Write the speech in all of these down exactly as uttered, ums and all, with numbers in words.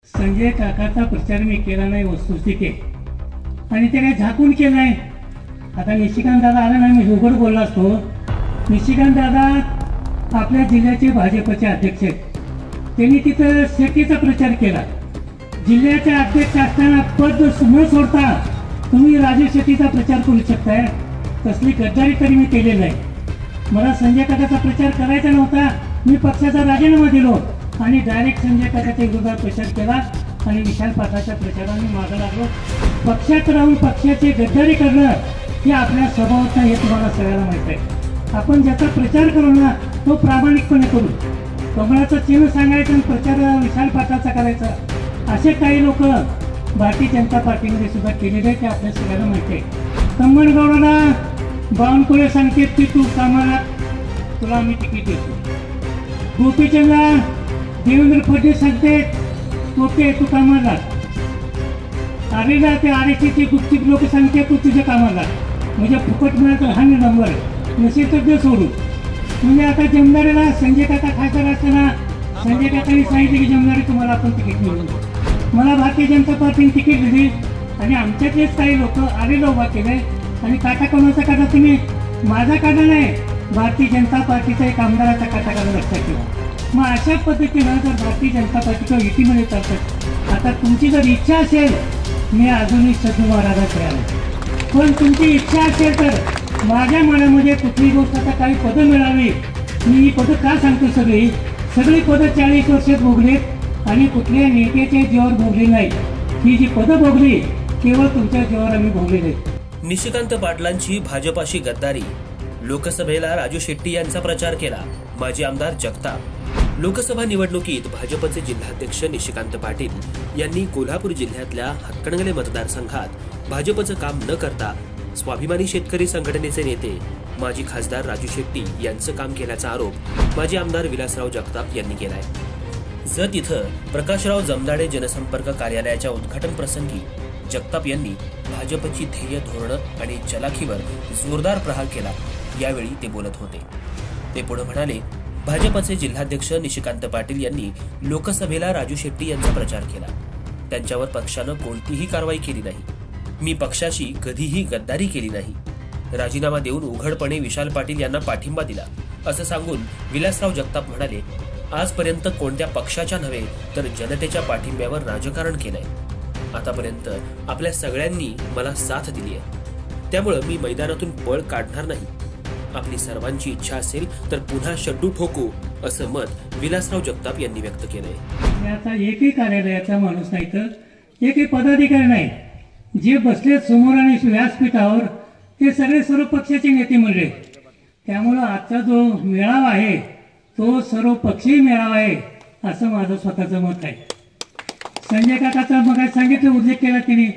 संजय काकाचा प्रचार मी केला नाही, वस्तुस्थिती आहे आणि ते काय झाकून केलं नाही. आता निशिकांत दादा आला नाही, मी उघड बोलला असतो. निशिकांत दादा आपल्या जिल्ह्याचे भाजपचे अध्यक्ष आहेत. त्यांनी तिथं शेतीचा प्रचार केला. जिल्ह्याचे अध्यक्ष असताना पद न सोडता तुम्ही राजू शेतीचा प्रचार करू शकताय. तसली गद्दारी तरी मी केलेली नाही. मला संजय काकाचा प्रचार करायचा नव्हता. मी पक्षाचा राजीनामा दिलो आणि डायरेक्ट संजय काकाच्या विरोधात प्रचार केला आणि विशाल पाटलाच्या प्रचाराने मागं लागलो. पक्षात राहून पक्षाची गद्दारी करणं हे आपल्या स्वभावात नाही, हे तुम्हाला सगळ्याला माहीत आहे. आपण ज्याचा प्रचार करू ना तो प्रामाणिकपणे करू. कमळाचं चिन्ह सांगायचं आणि प्रचार विशाल पाटलाचा करायचा, असे काही लोक भारतीय जनता पार्टीमध्ये सुद्धा केलेले ते आपल्या सगळ्यांना माहिती आहे. तम्मनगौडाला बावनकुळे सांगते की तू कामाला, तुला आम्ही तिकीट देतो. गोपीचंदला देवेंद्र फडणवीस सांगते ओके तू कामाला. आरेला ते आरेचे गुपचूप लोक सांगते तू तुझ्या कामाला, म्हणजे फुकट मिळालं तर हा नंबर नसेल तर ते सोडू. म्हणजे आता जमदारेला संजय काका खासदार असताना संजय काकांनी सांगितले की जमदारे तुम्हाला आपण तिकीट मिळवून देऊ. मला भारतीय जनता पार्टीने तिकीट दिली आणि आमच्यातलेच काही लोक आरेला उभा केले आणि काटा कोणाचा काटा, तुम्ही माझा काटा नाही, भारतीय जनता पार्टीचा एक आमदाराचा काटा काढून लक्षात ठेवा. मग अशा पद्धतीनं जर भारतीय जनता पार्टीच्या युतीमध्ये चालतात. आता तुमची जर इच्छा असेल, मी अजूनही सद्गुरू महाराजाकडे आलो, पण तुमची इच्छा असेल तर माझ्या मनामध्ये कुठली गोष्ट आता काही पदं मिळावी. मी ही पदं का सांगतो, सगळी सगळी पदं चाळीस वर्षात भोगलीत आणि कुठल्या नेत्याच्या जीवावर भोगली नाही. ही जी पदं भोगली केवळ तुमच्या जीवावर आम्ही भोगली नाही. निशिकांत पाटलांची भाजपाशी गद्दारी. लोकसभेला राजू शेट्टी यांचा प्रचार केला. माजी आमदार जगताप. लोकसभा निवडणुकीत भाजपचे जिल्हाध्यक्ष निशिकांत पाटील यांनी कोल्हापूर जिल्ह्यातल्या हातकणंगले मतदारसंघात भाजपचं काम न करता स्वाभिमानी शेतकरी संघटनेचे नेते माजी खासदार राजू शेट्टी यांचं काम केल्याचा आरोप माजी आमदार विलासराव जगताप यांनी केलाय. जत इथं प्रकाशराव जमदाडे जनसंपर्क कार्यालयाच्या उद्घाटन प्रसंगी जगताप यांनी भाजपची ध्येय धोरणं आणि चलाखीवर जोरदार प्रहार केला. यावेळी ते बोलत होते. ते पुढे म्हणाले, भाजपचे जिल्हाध्यक्ष निशिकांत पाटील यांनी लोकसभेला राजू शेट्टी यांचा प्रचार केला. त्यांच्यावर पक्षानं कोणतीही कारवाई केली नाही. मी पक्षाशी कधीही गद्दारी केली नाही. राजीनामा देऊन उघडपणे विशाल पाटील यांना पाठिंबा दिला असं सांगून विलासराव जगताप म्हणाले, आजपर्यंत कोणत्या पक्षाच्या नव्हे तर जनतेच्या पाठिंब्यावर राजकारण केलंय. आतापर्यंत आपल्या सगळ्यांनी मला साथ दिली आहे, त्यामुळे मी मैदानातून पळ काढणार नाही. आपली सर्वांची इच्छा असेल तर पुन्हा शड्डू ठोकू असं मत विलासराव जगताप यांनी व्यक्त केलंय. आता एकही कार्यालयाचा माणूस नाही तर एकही पदाधिकारी नाही, जे बसले समोर आणि व्यासपीठावर ते सगळे सर्व पक्षाचे नेते म्हणले. त्यामुळं आजचा जो मेळावा आहे तो सर्व पक्षीय मेळावा आहे असं माझं स्वतःचं मत आहे. संजय काकाचा मग सांगितलं, उल्लेख केला तिने.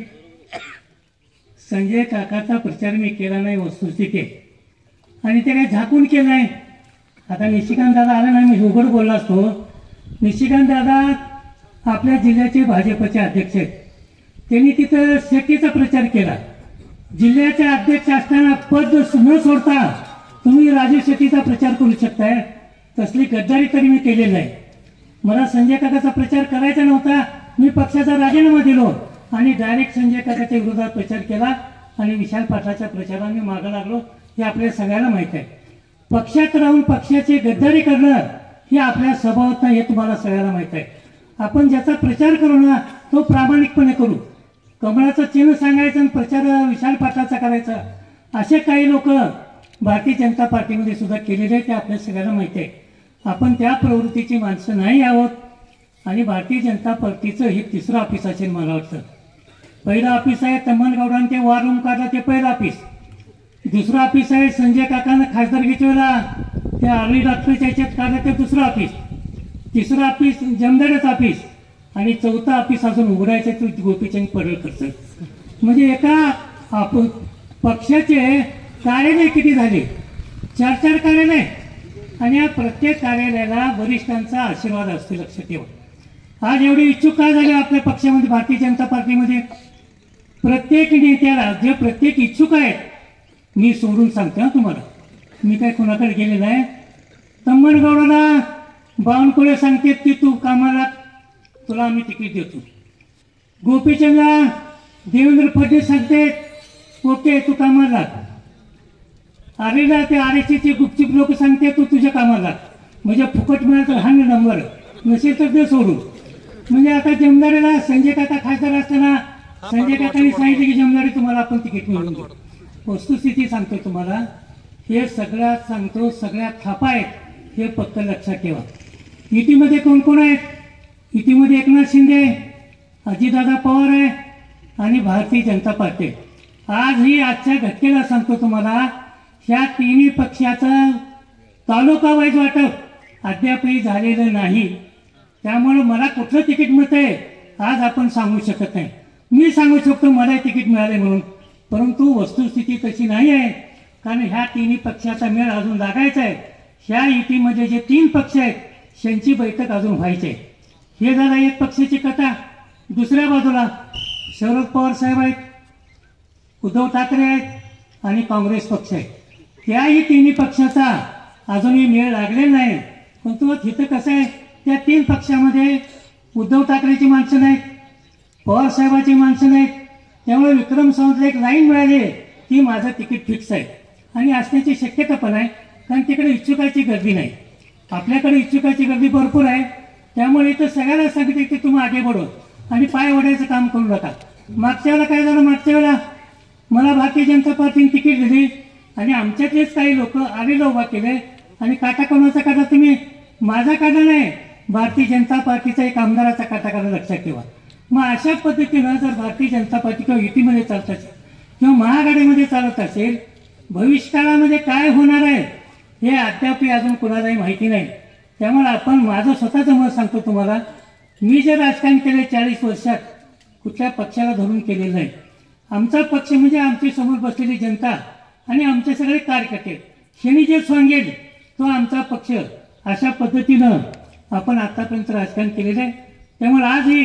संजय काकाचा प्रचार मी केला नाही, वस्तुस्थिती आहे आणि ते काय झाकून केलं नाही. आता निशिकांत दादा आला नाही, मी उघड बोलला असतो. निशिकांत दादा आपल्या जिल्ह्याचे भाजपचे अध्यक्ष आहेत. त्यांनी तिथं शेतीचा प्रचार केला. जिल्ह्याचे अध्यक्ष असताना पद न सोडता तुम्ही राजू शेतीचा प्रचार करू शकताय. तसली गद्दारी तरी मी केलेली नाही. मला संजय काकाचा प्रचार करायचा नव्हता. मी पक्षाचा राजीनामा दिलो आणि डायरेक्ट संजय काकाच्या विरोधात प्रचार केला आणि विशाल पाटलाच्या प्रचाराने मागं लागलो. हे आपल्या सगळ्यांना माहीत आहे. पक्षात राहून पक्षाची गद्दारी करणं हे आपल्या स्वभावात नाही, हे तुम्हाला सगळ्यांना माहीत आहे. आपण ज्याचा प्रचार करू ना तो प्रामाणिकपणे करू. कमळाचं चिन्ह सांगायचं आणि प्रचार विशाल पाटलाचा करायचा, असे काही लोक भारतीय जनता पार्टीमध्ये सुद्धा केलेले ते आपल्या सगळ्यांना माहिती आहे. आपण त्या प्रवृत्तीची माणसं नाही आहोत आणि भारतीय जनता पार्टीचं हे तिसरं ऑफिस असेल मला वाटतं. पहिलं ऑफिस आहे तम्मनगौडांनी ते वार रूम काढला ते पहिलं ऑफिस. दुसरं ऑफिस आहे संजय काकांना खासदारकीच्या वेळेला त्या आर्मी डॉक्टरच्या याच्यात काढलं ते दुसरं ऑफिस. तिसरं ऑफिस जमदारेचं ऑफिस आणि चौथं ऑफिस अजून उघडायचं ते गोपीचंद पडळकरचं. म्हणजे एका आपण पक्षाचे कार्यालय किती झाले, चार चार कार्यालय आणि या प्रत्येक कार्यालयाला वरिष्ठांचा आशीर्वाद असतो, लक्षात ठेवा. आज एवढे इच्छुक काय झाले आपल्या पक्षामध्ये, भारतीय जनता पार्टीमध्ये प्रत्येक नेत्याला जे प्रत्येक इच्छुक आहेत, मी सोडून सांगतो तुम्हाला, मी काय कोणाकडे गेलेलं आहे. तम्मनगौडाला बावनकुळे सांगते की तू कामाला, तुला आम्ही तिकीट देतो. गोपीचंदला देवेंद्र फडणवीस सांगते ओके तू कामाला लाग. आरेला ते आरएससीचे गुपचूप लोक सांगते तू तुझ्या कामाला लाग. म्हणजे फुकट मिळालं तर हा नंबर, नसेल तर ते सोडू. म्हणजे आता जमदारीला संजय काका खासदार असताना संजय काकांनी सांगितलं की जमदारी तुम्हाला आपण तिकीट मिळवून देऊ. वस्तुस्थिती सांगतो तुम्हाला, हे सगळ्यात सांगतो सगळ्यात थापा आहेत हे फक्त लक्षात ठेवा. युतीमध्ये कोण कोण आहेत? युतीमध्ये एकनाथ शिंदे, अजितदादा पवार आहे आणि भारतीय जनता पार्टी. आजही आजच्या घटनेला सांगतो तुम्हाला, ह्या तिन्ही पक्षाचं तालुका वाईज वाटप अद्यापही झालेलं नाही. त्यामुळे मला कुठलं तिकीट मिळतंय आज आपण सांगू शकत नाही. मी सांगू शकतो मला तिकीट मिळाले म्हणून, परंतु वस्तुस्थिती तशी नाही आहे. कारण ह्या तिन्ही पक्षाचा मेळ अजून लागायचा आहे. ह्या युतीमध्ये जे तीन पक्ष आहेत त्यांची बैठक अजून व्हायची आहे. हे झालं एक पक्षाची कथा. दुसऱ्या बाजूला शरद पवार साहेब आहेत, उद्धव ठाकरे आहेत आणि काँग्रेस पक्ष आहे. त्याही तिन्ही पक्षाचा अजूनही मेळ लागलेला नाही. पण तो तिथं कसं आहे, त्या तीन पक्षामध्ये उद्धव ठाकरेची माणसं नाहीत, पवार साहेबाची माणसं नाहीत. त्यामुळे विक्रम सावंतला एक लाईन मिळाली की माझं तिकीट फिक्स आहे आणि असण्याची शक्यता पण आहे. कारण तिकडे इच्छुकाची गर्दी नाही, आपल्याकडे इच्छुकाची गर्दी भरपूर आहे. त्यामुळे इथं सगळ्याला सांगितलं की तुम्ही आगे बढो आणि पाय ओढायचं काम करू नका. मागच्या वेळेला काय झालं, मागच्या वेळेला मला भारतीय जनता पार्टीने तिकीट दिली आणि आमच्यातलेच काही लोक आलेलं उभा केले आणि काटा कोणाचा काटा? तुम्ही माझा काटा नाही, भारतीय जनता पार्टीचा एक आमदाराचा काटा काढा, लक्षात ठेवा. मग अशा पद्धतीनं जर भारतीय जनता पार्टी किंवा युतीमध्ये चालत असेल किंवा महाआघाडीमध्ये चालत असेल, भविष्यकाळामध्ये काय होणार आहे हे अद्याप अजून कुणालाही माहिती नाही. त्यामुळे आपण माझं स्वतःचं मत सांगतो तुम्हाला, मी जे राजकारण केले चाळीस वर्षात कुठल्या पक्षाला धरून केलेलं नाही. आमचा पक्ष म्हणजे आमची समोर बसलेली जनता आणि आमचे सगळे कार्यकर्ते, यांनी जे सांगेल तो आमचा पक्ष. अशा पद्धतीनं आपण आतापर्यंत राजकारण केलेलं आहे. त्यामुळे आजही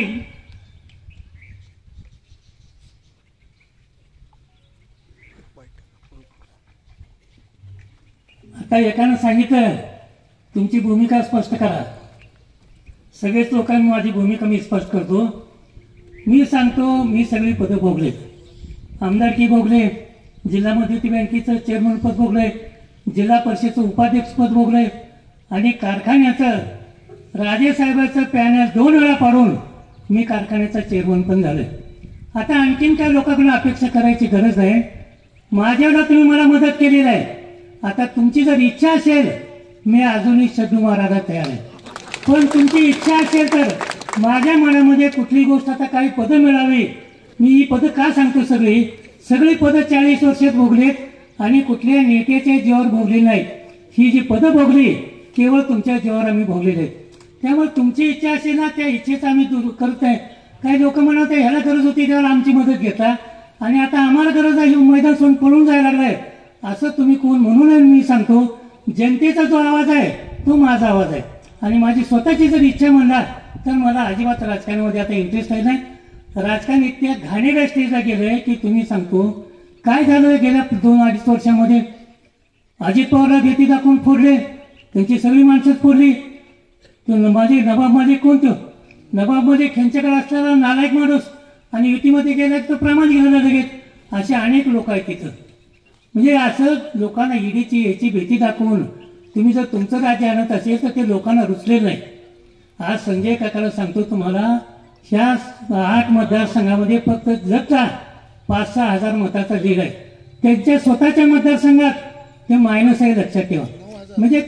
आता एकानं सांगितलं तुमची भूमिका स्पष्ट करा. सगळेच लोकांनी माझी भूमिका मी स्पष्ट करतो. मी सांगतो मी सगळी पदं भोगले, आमदारकी भोगले, जिल्हा मध्यवर्ती बँकेचं चेअरमन पद भोगले, जिल्हा परिषदेचं उपाध्यक्ष पद भोगले आणि कारखान्याचं राजेसाहेबांचं पॅनल दोन वेळा पाडून मी कारखान्याचा चेअरमन पण झालोय. आता आणखीन काय लोकांकडून अपेक्षा करायची गरज नाही. माझ्याला तुम्ही मला मदत केलेली आहे. आता तुमची जर इच्छा असेल मी अजूनही शब्द मारायला तयार आहे. पण तुमची इच्छा असेल तर माझ्या मनामध्ये कुठली गोष्ट आता काही पदं मिळावी, मी ही पदं का सांगतो, सगळी सगळी पदं चाळीस वर्षात भोगलेत आणि कुठल्या नेत्याच्या जीवावर भोगली नाहीत. ही जी पदं भोगली केवळ तुमच्या जीवावर आम्ही भोगलेले आहेत. त्यामुळे तुमची इच्छा असेल ना त्या इच्छेचा आम्ही दूर करत आहे. काही लोक म्हणत ह्याला गरज होती त्यावेळेला आमची मदत घेता आणि आता आम्हाला गरज आहे मैदान सोडून पळून जायला लागलाय असं तुम्ही कोण म्हणून मी सांगतो, जनतेचा जो आवाज आहे तो माझा आवाज आहे. आणि माझी स्वतःची जर इच्छा म्हणला तर मला अजिबात राजकारणामध्ये आता इंटरेस्ट आहे नाही. राजकारण इतक्या घाणेरड्या स्टेजला गेलंय की तुम्ही सांगतो काय झालं गेल्या दोन अडीच वर्षामध्ये. अजित पवारला भीती दाखवून फोडले, त्यांची सगळी माणसंच फोडली. माझे नवाबमध्ये कोणतं नवाबमध्ये खेंच्याकडे असलेला नालायक माणूस आणि युतीमध्ये गेला तर प्रमाण घ्यायला लगेच असे अनेक लोक आहेत तिथं. म्हणजे असं लोकांना ईडीची याची भीती दाखवून तुम्ही जर तुमचं राज्य आणत असेल तर ते लोकांना रुचलेलं नाही. आज संजय काकाला सांगतो तुम्हाला, ह्या आठ मतदारसंघामध्ये फक्त जगचा पाच सहा हजार मताचा लीड आहे. त्यांच्या स्वतःच्या मतदारसंघात ते मायनस आहे, लक्षात ठेवा. म्हणजे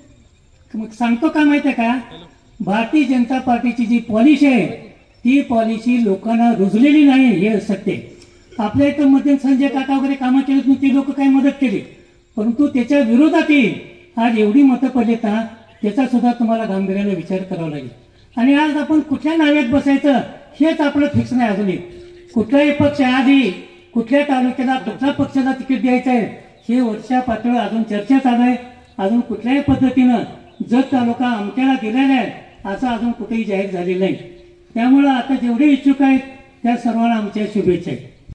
सांगतो का माहिती आहे का, भारतीय जनता पार्टीची जी पॉलिसी आहे ती पॉलिसी लोकांना रुजलेली नाही हे सत्य. आपल्या इथं मध्ये संजय काका वगैरे कामं केलीत नाही, ती लोक काही मदत केली, परंतु त्याच्या विरोधातही आज एवढी मतं पडलीत ना त्याचा सुद्धा तुम्हाला गांभीर्याने विचार करावा लागेल. आणि आज आपण कुठल्या नाव्यात बसायचं हेच आपलं फिक्स नाही. अजूनही कुठलाही पक्ष आधी कुठल्या तालुक्याला कुठल्या पक्षाला तिकीट द्यायचं आहे हे वर्षा पातळीवर अजून चर्चा चालू आहे. अजून कुठल्याही पद्धतीनं जत तालुका अमक्याला दिलेला आहे असं अजून कुठेही जाहीर झालेलं नाही. त्यामुळं आता जेवढे इच्छुक आहेत त्या सर्वांना आमच्या शुभेच्छा आहेत.